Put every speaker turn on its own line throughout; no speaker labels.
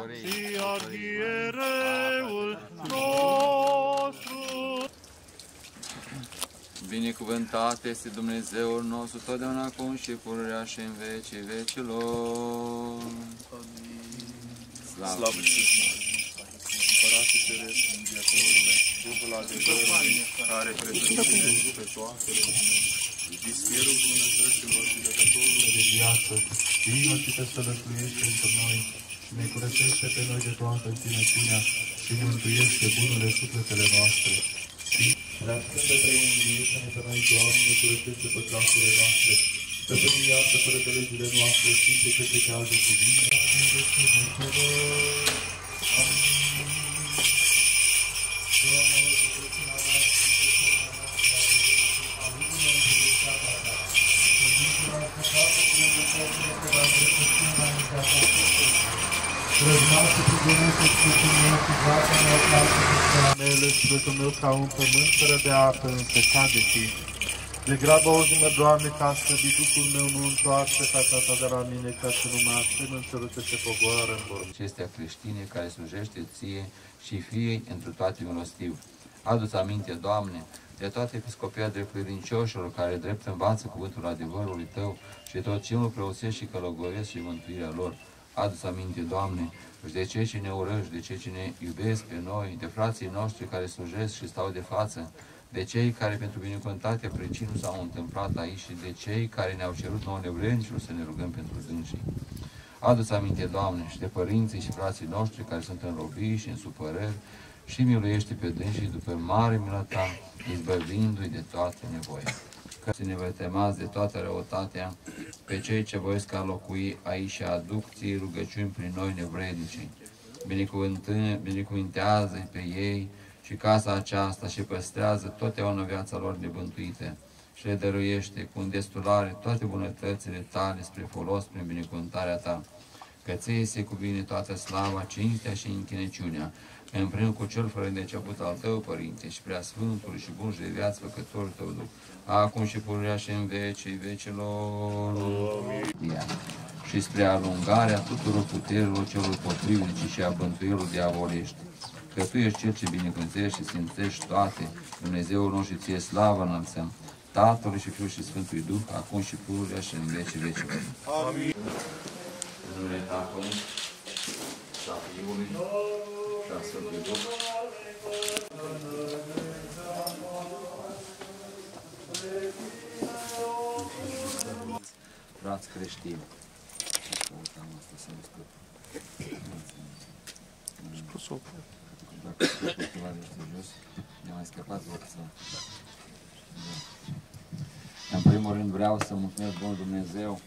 și arhiereul nostru.
Binecuvântat este Dumnezeul nostru, totdeauna acum și pururea și în vecii vecilor.
Slavă Împăratul Ceresc, Înviatorule, Duhul adevărului, care prețuiește pe toate, Vischerul bunătăților și Dătătorul de viață, vino și te sălășluiește între noi și ne curățește pe noi de toată întinăciunea și mântuiește bunurile sufletele noastre. Dar când de trei înviește-ne pe noi, Doamne, curățește păcatele noastre, să până iartă fără de legile noastre, Sfinte că te cază cu bine. Mele sufletul meu ca un pământ fără de apă, însecat de tine. De grabă auzi-mă, Doamne, că a slăbit Duhul meu, nu întoarce fața ta de la mine, ca să nu mă aștern în celul ce se pogoară în mormânt.
Acestea creștine care slujește ție și fiei întru toate milostiv. Adu-ți aminte, Doamne, de toate episcopia drepturincioșilor care drept învață cuvântul adevărului Tău și tot ce nu preoțesc și călăgoresc și mântuirea lor. Adu-ți aminte, Doamne, și de cei ce ne urăști, de cei ce ne iubesc pe noi, de frații noștri care slujesc și stau de față, de cei care pentru binecuvântatea pricinul s-au întâmplat aici și de cei care ne-au cerut nouă nevrednicilor să ne rugăm pentru dânsii. Adu-ți aminte, Doamne, și de părinții și frații noștri care sunt în robii și în supărări și miluiește pe dânsii după mare milă Ta, izbăvindu-i de toate nevoile. Că să ne vătemați de toată răutatea pe cei ce voiesc a locui aici și aduc ție rugăciuni prin noi nevrednicii. Binecuvintează-i pe ei și casa aceasta și păstrează totdeauna viața lor nebântuită și le dăruiește cu îndestulare toate bunătățile Tale spre folos prin binecuvântarea Ta. Că ție se cuvine toată slava, cinstea și închineciunea, împreună cu cel fără de început al Tău, Părinte, și prea Sfântul și bun și de viață făcătorul Tău Duh, acum și pururea și în vecii vecilor. Amin. Și spre alungarea tuturor puterilor celor potrivnici și a bântuielor diavolești. Că Tu ești Cel ce binecuvântești și sfințești toate, Dumnezeul nostru și Ție slavă înălțăm, Tatălui și Fiul și Sfântului Duh, acum și pururea și în vecii vecilor.
Amin.
În numele Tatălui și a Fiului și a Sfântului Duh. Frați creștini, dacă ceva este jos, ne-a mai scăpat să... În primul rând vreau să mulțumesc Bunul Dumnezeu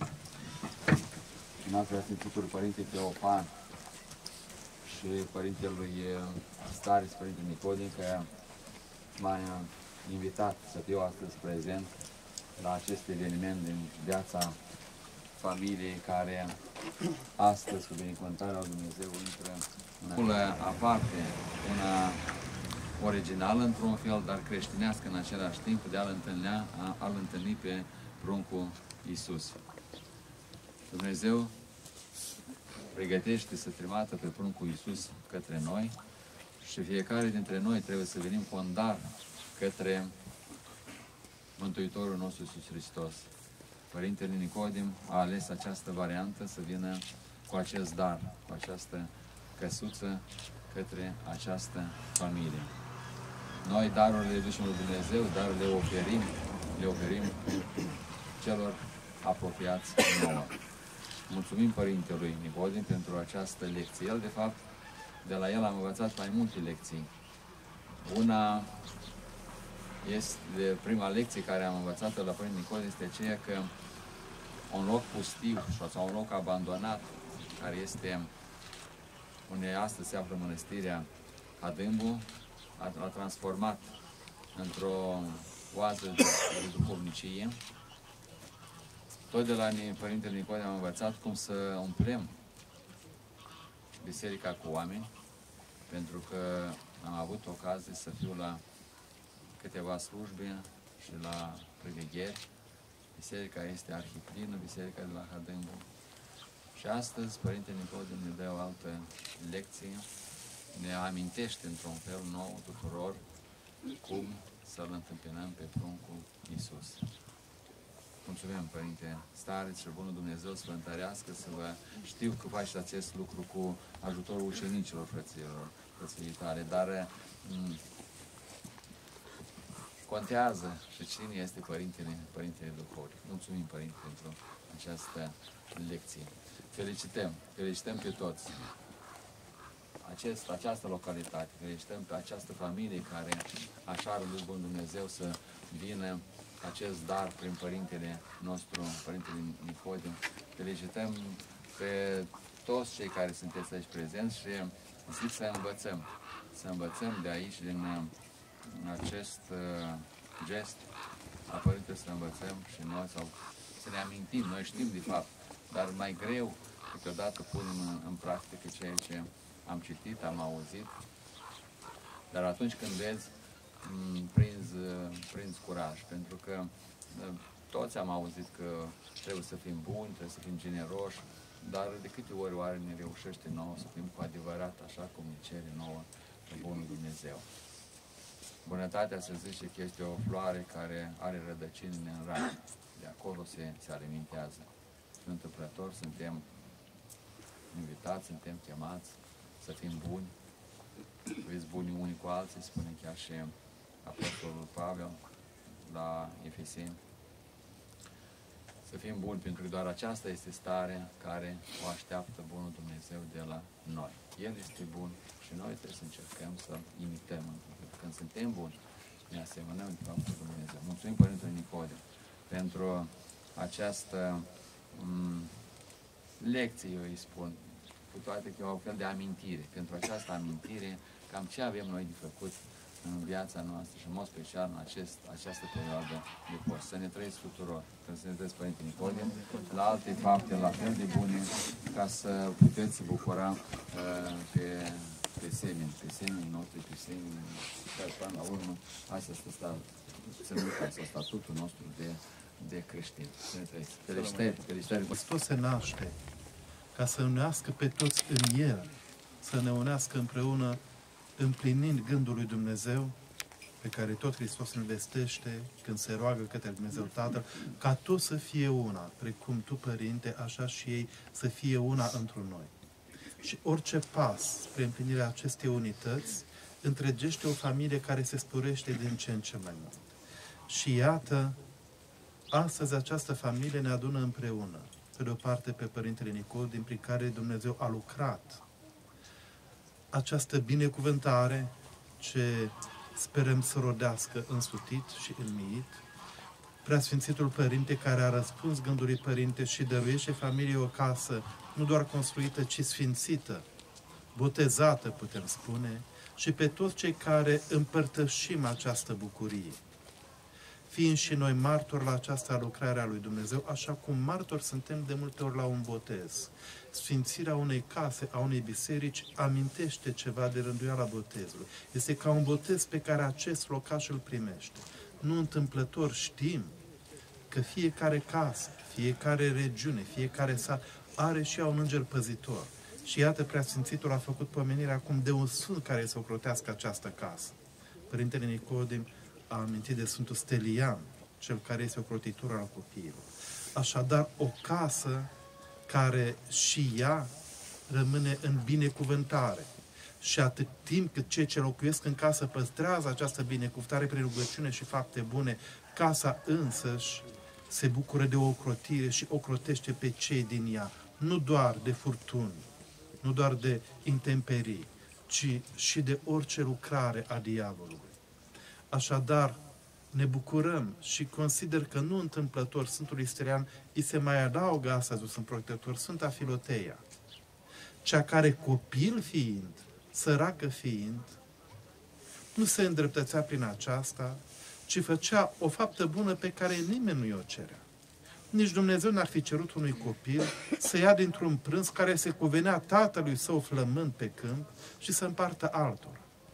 și n-am Preasfințitul Părinte Teofan și Părintelui Stareț, Părinte Nicodim, că m-a invitat să fiu astăzi prezent la acest eveniment din viața familiei care astăzi, cu binecuvântarea lui Dumnezeu, intră în aparte, una originală într-un fel, dar creștinească în același timp, de a-L întâlni pe pruncul Iisus. Dumnezeu pregătește să trimată pe pruncul Iisus către noi și fiecare dintre noi trebuie să venim cu un dar către Mântuitorul nostru Iisus Hristos. Părintele Nicodim a ales această variantă să vină cu acest dar, cu această căsuță către această familie. Noi darurile le ducem lui Dumnezeu, dar le oferim celor apropiați nouă. Mulțumim Părintelui Nicodim pentru această lecție. El, de fapt, de la el am învățat mai multe lecții. Una este, prima lecție care am învățat-o la Părintele Nicodim este aceea că un loc pustiu sau un loc abandonat, care este unde astăzi se află mănăstirea Adâmbu, l-a transformat într-o oază de duhovnicie. Tot de la Părintele Nicodim am învățat cum să umplem biserica cu oameni, pentru că am avut ocazie să fiu la câteva slujbe și la privigheri. Biserica este arhiplină, biserica de la Adâmbu. Și astăzi, Părinte Nicodim ne dă o altă lecție, ne amintește într-un fel nou tuturor cum să-L întâmpinăm pe pruncul Iisus. Mulțumim, Părinte Stareț, și Bunul Dumnezeu să vă întărească, să vă știu că faceți acest lucru cu ajutorul ucenicilor, frăților tale, dar contează și cine este Părintele Duhovnic. Mulțumim, Părinte, pentru această lecție. Felicităm pe toți această localitate, felicităm pe această familie care așa are lui Bun Dumnezeu să vină acest dar prin Părintele nostru, Părintele Nicodim. Felicităm pe toți cei care sunteți aici prezenți și zic să învățăm de aici, din acest gest a Părintele, să învățăm și noi, sau să ne amintim, noi știm de fapt, dar mai greu câteodată punem în practică ceea ce am citit, am auzit, dar atunci când vezi, prinzi curaj, pentru că toți am auzit că trebuie să fim buni, trebuie să fim generoși, dar de câte ori oare ne reușește nouă să fim cu adevărat așa cum ne cere nouă Bunul Dumnezeu. Bunătatea se zice că este o floare care are rădăcini în rai, de acolo se alimentează. Și întâmplător suntem invitați, suntem chemați să fim buni, fiți buni unii cu alții, spune chiar și Apostolul Pavel la Efeseni. Să fim buni, pentru că doar aceasta este starea care o așteaptă Bunul Dumnezeu de la noi. El este bun și noi trebuie să încercăm să imităm. Când suntem buni, ne asemănăm de fapt cu Dumnezeu. Mulțumim Părintele Nicodim pentru această lecție, eu îi spun, cu toate că e o fel de amintire. Pentru această amintire, cam ce avem noi de făcut în viața noastră și în mod special în această perioadă de post. Să ne trăiți tuturor, să ne trăiți Părinte Nicodim, la alte fapte la fel de bune, ca să puteți bucura pe semenii noștri, pe semenii, care până la urmă, asta este statutul nostru de creștini. Să ne trăiți. Felicitări.
Hristos se naște ca să unească pe toți în El, să ne unească împreună, împlinind gândul lui Dumnezeu, pe care tot Hristos îl vestește când se roagă către Dumnezeu Tatăl, ca toți să fie una, precum Tu, Părinte, așa și ei să fie una într noi. Și orice pas spre împlinirea acestei unități întregește o familie care se sporește din ce în ce mai mult. Și iată, astăzi această familie ne adună împreună, pe de o parte pe Părintele Nicodim, prin care Dumnezeu a lucrat această binecuvântare ce sperăm să rodească însutit și înmiit, Preasfințitul Părinte care a răspuns gândului Părinte și dăruiește familiei o casă nu doar construită, ci sfințită, botezată, putem spune, și pe toți cei care împărtășim această bucurie. Fiind și noi martori la această lucrare a lui Dumnezeu, așa cum martori suntem de multe ori la un botez. Sfințirea unei case, a unei biserici, amintește ceva de rânduiala botezului. Este ca un botez pe care acest locaș îl primește. Nu întâmplător știm că fiecare casă, fiecare regiune, fiecare sat are și ea un înger păzitor. Și iată, Preasfințitul a făcut pomenirea acum de un sfânt care să ocrotească această casă. Părintele Nicodim a amintit de Sfântul Stelian, cel care este ocrotitor al copiilor. Așadar, o casă care și ea rămâne în binecuvântare. Și atât timp cât cei ce locuiesc în casă păstrează această binecuvântare prin rugăciune și fapte bune, casa însăși se bucură de o ocrotire și ocrotește pe cei din ea, nu doar de furtuni, nu doar de intemperii, ci și de orice lucrare a diavolului. Așadar, ne bucurăm și consider că nu întâmplător Sfântului Stelian îi se mai adaugă astăzi un Sfânt Protector, Sfânta Filoteia, cea care, copil fiind, săracă fiind, nu se îndreptățea prin aceasta, ci făcea o faptă bună pe care nimeni nu i-o cerea. Nici Dumnezeu n-ar fi cerut unui copil să ia dintr-un prânz care se cuvenea tatălui său flămând pe câmp și să împartă altora.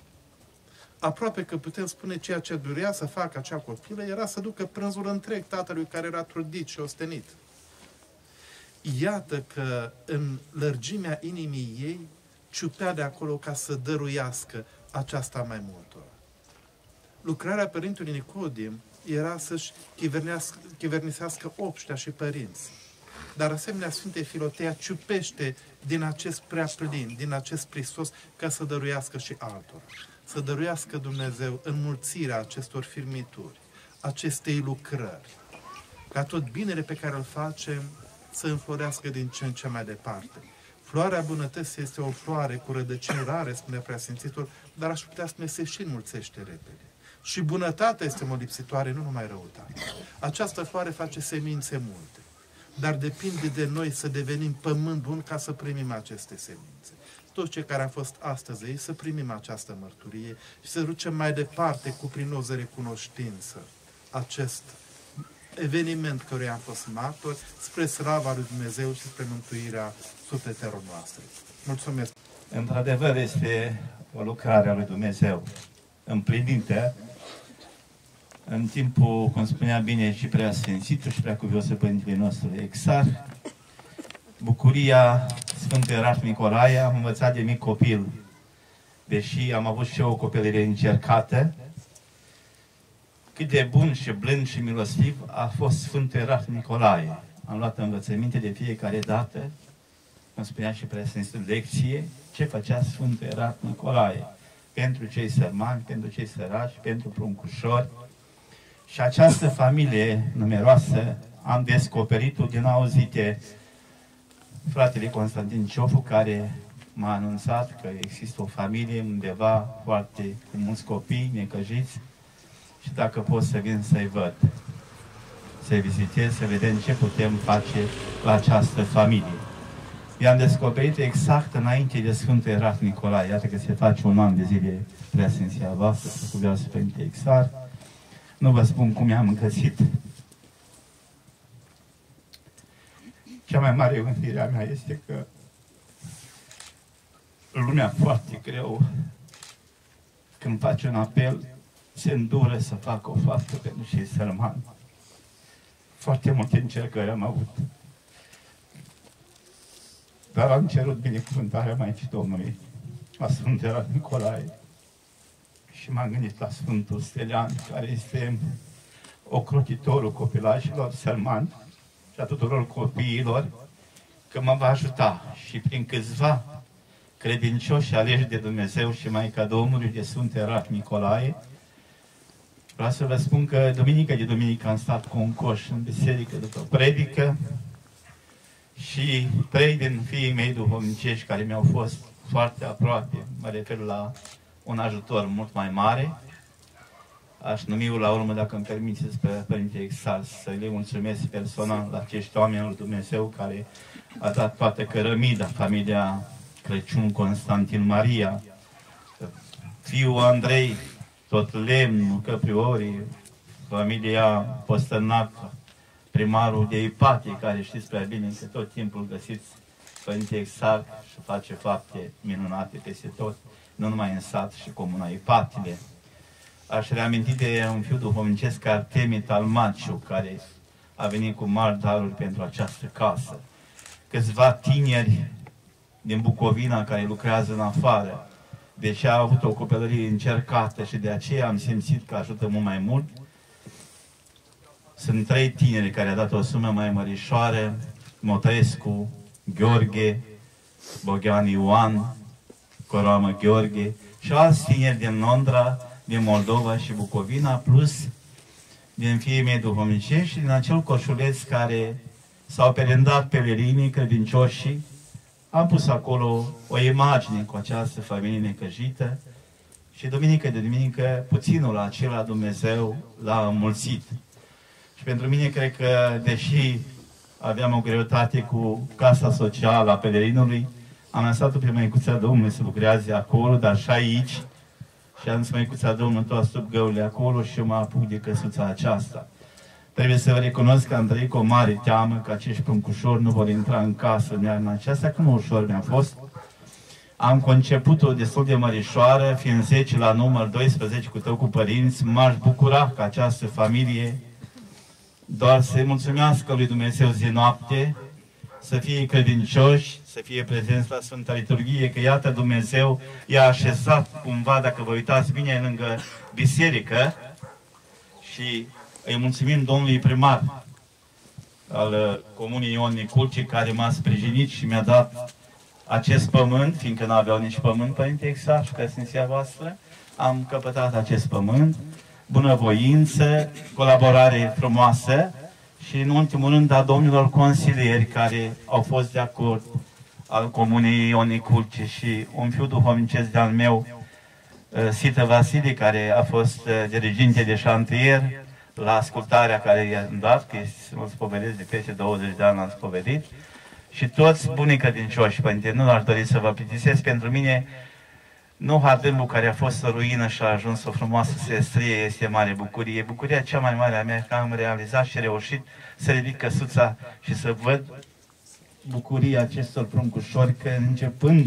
Aproape că putem spune ceea ce durea să facă acea copilă era să ducă prânzul întreg tatălui care era trudit și ostenit. iată că în lărgimea inimii ei ciupea de acolo ca să dăruiască aceasta mai multora. Lucrarea Părintelui Nicodim era să-și chivernisească obștea și părinți. Dar asemenea Sfintei Filotea ciupește din acest prea plin, din acest prisos, ca să dăruiască și altora. Să dăruiască Dumnezeu înmulțirea acestor firmituri, acestei lucrări. Ca tot binele pe care îl facem să înflorească din ce în ce mai departe. Floarea bunătății este o floare cu rădăcini rare, spune Preasfințitul, dar aș putea spune se și înmulțește repede. Și bunătatea este molipsitoare, nu numai răutate. Această floare face semințe multe, dar depinde de noi să devenim pământ bun ca să primim aceste semințe. Toți cei care am fost astăzi aici, să primim această mărturie și să ducem mai departe cu prinoză recunoștință acest eveniment căruia am fost martori, spre slava lui Dumnezeu și spre mântuirea sufletelor noastre. Mulțumesc!
Într-adevăr, este o lucrare a lui Dumnezeu împlinită în timpul, cum spunea bine și Preasfințitul și Preacuviosul Părintele nostru Exarh, bucuria Sfântului Ierarh Nicolae. Am învățat de mic copil, deși am avut și eu o copilărie încercată, cât de bun și blând și milostiv a fost Sfântul Ierarh Nicolae. Am luat învățăminte de fiecare dată, cum spunea și Preasfințitul, lecție, ce făcea Sfântul Ierarh Nicolae pentru cei sărmani, pentru cei săraci, pentru pruncușori. Și această familie numeroasă am descoperit-o din auzite fratele Constantin Ciofu, care m-a anunțat că există o familie undeva foarte cu mulți copii necăjiți și dacă pot să vin să-i văd, să-i vizitez, să vedem ce putem face la această familie. I-am descoperit exact înainte de Sfântul Ierarh Nicolae. Iată că se face un an de zile Preasfinția voastră, Preacuvioasă Părinte Exarh. Nu vă spun cum i-am încăsit. Cea mai mare mândire a mea este că lumea foarte greu, când face un apel, se îndură să facă o faptă pentru cei sărmani. Foarte multe încercări am avut. Dar am cerut binecuvântarea Maicii Domnului, la Sfântul Ierarh Nicolae. Și m-am gândit la Sfântul Stelian, care este ocrotitorul copilașilor sărmani și a tuturor copiilor, că mă va ajuta și prin câțiva credincioși aleși de Dumnezeu și Maica Domnului de Sfântul Ierarh Nicolae. Vreau să vă spun că duminică de duminică am stat cu un coș în biserică după predică și 3 din fiii mei duhovnicești care mi-au fost foarte aproape, mă refer la un ajutor mult mai mare. Aș numi-o la urmă, dacă îmi permiteți, pe Părinte Exarh, să le mulțumesc personal la acești oameni lui Dumnezeu care a dat toată cărămida, familia Crăciun Constantin Maria, fiul Andrei, tot lemnul, Căpriorii, familia Postărnac, primarul de Ipatie, care știți prea bine că tot timpul găsiți Părinte Exarh și face fapte minunate peste tot, nu numai în sat și comuna Ipatile. Aș reaminti de un fiu duhovnicesc, Artemii Talmaciu, care a venit cu mari daruri pentru această casă. Câțiva tineri din Bucovina care lucrează în afară, deși a avut o copilărie încercată și de aceea am simțit că ajută mult mai mult. Sunt 3 tineri care au dat o sumă mai mărișoară: Motrescu, Gheorghe, Boghean Ioan, Coroamă Gheorghe și alți tineri din Londra, din Moldova și Bucovina, plus din fiii mei duhovnicești și din acel coșuleț care s-au perendat pelerinii credincioșii. Am pus acolo o imagine cu această familie necăjită și duminică de duminică puținul acela Dumnezeu l-a înmulțit. Și pentru mine cred că, deși aveam o greutate cu casa socială a pelerinului, am lăsat-o pe Măicuța Domnului să lucreze acolo, dar și aici. Și am zis, Măicuța Domnului, toate sub găurile acolo și eu mă apuc de căsuța aceasta. Trebuie să vă recunosc că am trăit cu o mare teamă că acești pruncușori nu vor intra în casă în iarna aceasta, că nu ușor mi-a fost. Am conceput-o destul de mărișoară, fiind 10 la număr, 12 cu tău cu părinți. M-aș bucura că această familie doar să-i mulțumească lui Dumnezeu zi noapte, să fie credincioși, să fie prezenți la Sfânta Liturghie, că iată Dumnezeu i-a așezat cumva, dacă vă uitați bine, lângă biserică și îi mulțumim Domnului primar al Comunei Ion Niculce, care m-a sprijinit și mi-a dat acest pământ, fiindcă nu aveau nici pământ, Părinte Exarh și preasfinția voastră, am căpătat acest pământ, bunăvoință, colaborare frumoasă și, în ultimul rând, a domnilor consilieri care au fost de acord al Comunei Ion Niculce și un fiu duhovnicesc de-al meu, Sită Vasile, care a fost diriginte de șantier la ascultarea care i-am dat, că îl spovedesc de peste 20 de ani, l-am spovedit, și toți bunii credincioși, Părinte, nu aș dori să vă plictisesc, pentru mine nu Hardâmbul, care a fost o ruină și a ajuns o frumoasă sestrie, este mare bucurie. Bucuria cea mai mare a mea că am realizat și reușit să ridic căsuța și să văd bucuria acestor pruncușori, că începând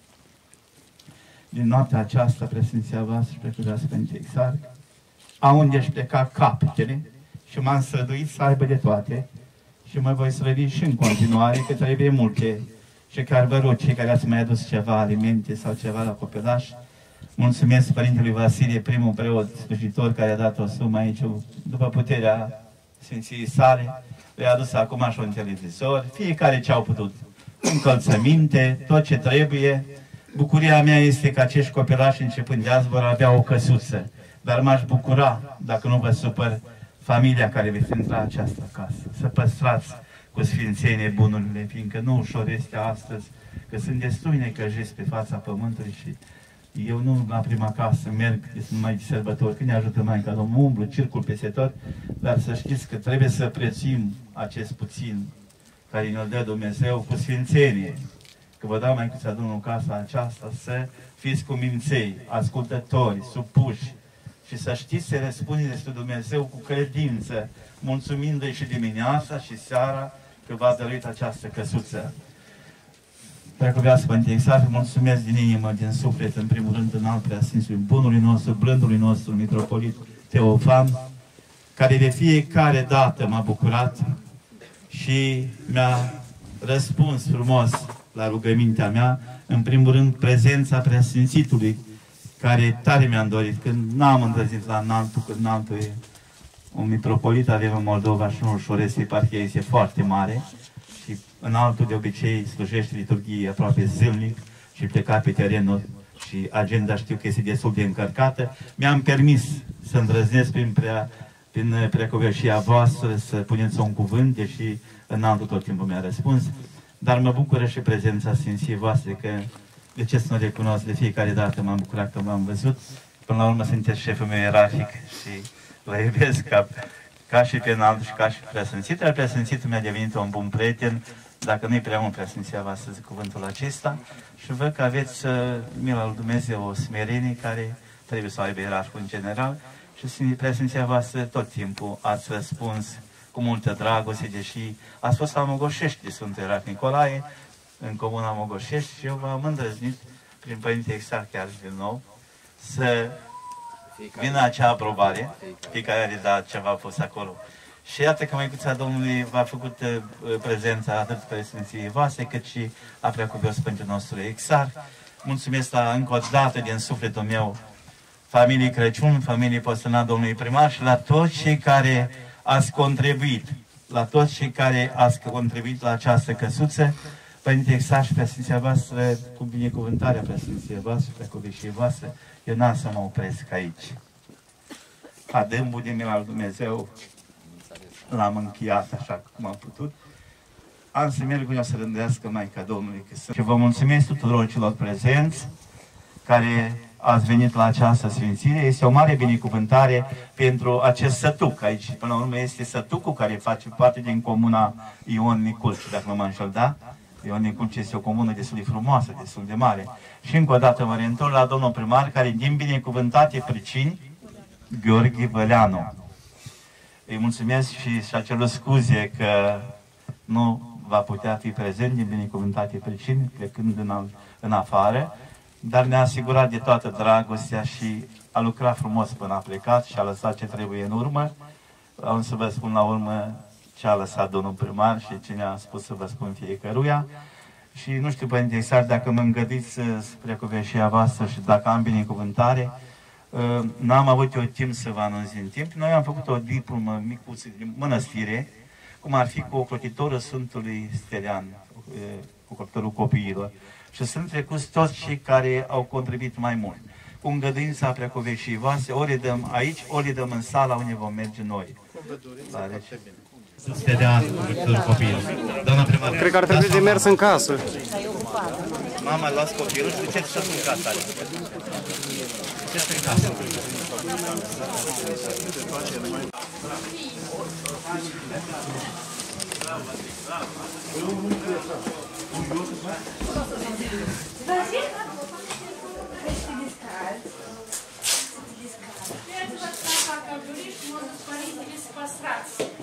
din noaptea aceasta, preasfinția voastră, precureasă Părinte Exarh, au unde își pleca capetele și m-am străduit să aibă de toate și mă voi strădui și în continuare, că trebuie multe. Și chiar vă rog, cei care ați mai adus ceva alimente sau ceva la copilaș, mulțumesc Părintelui Vasile, primul preot slujitor, care a dat o sumă aici, după puterea Sfinției sale, le-a adus acum și un televizor, fiecare ce au putut, încălțăminte, tot ce trebuie. Bucuria mea este că acești copilași, începând de azi, vor avea o căsuță, dar m-aș bucura, dacă nu vă supăr, familia care veți intra în această casă, să păstrați cu sfințenie bunurile, fiindcă nu ușor este astăzi, că sunt destui necăjiți pe fața pământului și eu nu la prima casă merg, sunt mai de sărbători, când ne ajută Maica Domnului, umblu, circul peste tot, dar să știți că trebuie să prețuim acest puțin care ne-l dă Dumnezeu cu sfințenie. Că vă dau Maicuța Domnului casa aceasta, să fiți cuminței, ascultători, supuși, și să știți să răspundeți despre Dumnezeu cu credință, mulțumindu-i și dimineața și seara că v-a dăruit această căsuță. Preacuviață Părinte Exarh, mulțumesc din inimă, din suflet, în primul rând, în al preasfințului bunului nostru, blândului nostru, mitropolit Teofan, care de fiecare dată m-a bucurat și mi-a răspuns frumos la rugămintea mea, în primul rând, prezența preasfințitului, care tare mi-am dorit, când n-am îndrăznit la înaltul, când înaltul e un mitropolit, avem în Moldova și nu ușoresc, eparhia este foarte mare și înaltul de obicei slujește liturghie aproape zilnic și pleca pe terenul și agenda știu că este destul de încărcată. Mi-am permis să îndrăznesc prin preacuvioșia voastră să puneți un cuvânt, deși înaltul tot timpul mi-a răspuns, dar mă bucură și prezența Sfinției voastre, că de ce să nu recunosc, de fiecare dată m-am bucurat că m-am văzut. Până la urmă sunteți șeful meu ierarhic și vă iubesc ca și pe înalt și ca și preasfințit. Iar preasfințitul mi-a devenit un bun prieten, dacă nu-i prea mult preasfinția voastră, zic cuvântul acesta, și văd că aveți mila lui Dumnezeu, o smerenie care trebuie să o aibă ierarhul în general, și preasfinția voastră tot timpul ați răspuns cu multă dragoste, deși ați fost la Mogoșești de Sfântul Ierarh Nicolae, în comuna Mogoșești, și eu v-am îndrăznit prin Părinte Exarh chiar din nou să vină acea aprobare, fiecare are dat ceva a fost acolo. Și iată că Măicuța Domnului v-a făcut prezența atât preasfinției voastre, cât și a Preacuvios Părinte nostru Exarh. Mulțumesc încă o dată din sufletul meu familiei Crăciun, familiei Postăna Domnului Primar și la toți cei care ați contribuit, la această căsuță. Părinte Exarh și preasfinția voastră, cu binecuvântarea preasfinției voastre, preacuvioșiei voastre, eu n-am să mă opresc aici. Adâmbul de mila lui Dumnezeu l-am încheiat așa cum am putut. Am să merg eu să rândească Maica Domnului. Și vă mulțumesc tuturor celor prezenți care ați venit la această sfințire. Este o mare binecuvântare pentru acest sătuc aici. Până la urmă este sătucul care face parte din comuna Ion Niculce, dacă nu mă înșel, da? Ion Niculce este o comună destul de frumoasă, destul de mare. Și încă o dată mă reîntorc la domnul primar, care din binecuvântate pricini, Gheorghe Văleanu. Îi mulțumesc și și-a cerut scuze că nu va putea fi prezent din binecuvântate pricini, plecând în afară, dar ne-a asigurat de toată dragostea și a lucrat frumos până a plecat și a lăsat ce trebuie în urmă. Am să vă spun la urmă ce a lăsat domnul primar și cine a spus să vă spun fiecăruia. Și nu știu, Părinte Isar, dacă mă îngădiți spre cuvântarea voastră și dacă am binecuvântare, n-am avut eu timp să vă anunț în timp. Noi am făcut o diplomă micuță de mănăstire, cum ar fi cu ocrotitorul Sfântului Stelian, cu ocrotitorul copiilor. Și sunt trecuți toți cei care au contribuit mai mult. Cu îngăduința preacuveciei voastre, ori le dăm aici, ori le dăm în sala unde vom merge noi. Stelian, ocrotitorul copiilor. Doamna primar,
cred că ar trebui de mers în casă.
Mama, luați copilul și duceți să în casă. Duceți în casă.
Прячь от страха, как говоришь, может, палить или спасаться.